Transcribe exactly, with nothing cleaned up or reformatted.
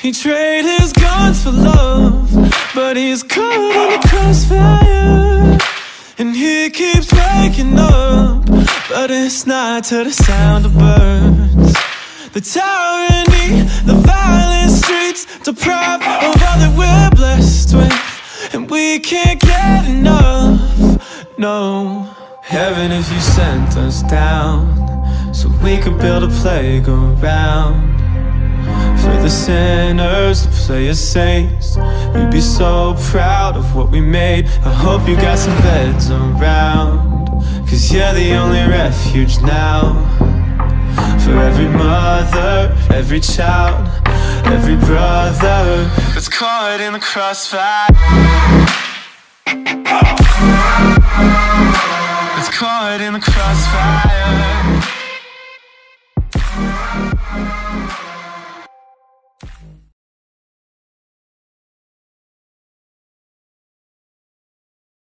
He traded his guns for love, but he's caught in the crossfire. And he keeps waking up, but it's not to the sound of birds. The tyranny, the violent streets, deprived of all that we're blessed with, and we can't get enough, no. Heaven, if you sent us down, so we could build a playground for the sinners to play as saints. You'd be so proud of what we made. I hope you got some beds around, cause you're the only refuge now. For every mother, every child, every brother that's caught in the crossfire, that's caught in the crossfire.